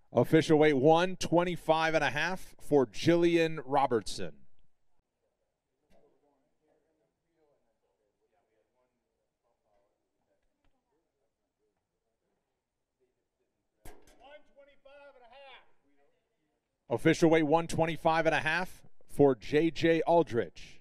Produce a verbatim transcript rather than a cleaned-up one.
Official weight one twenty-five and a half for Gillian Robertson. Official weight one twenty-five and a half for J J Aldrich.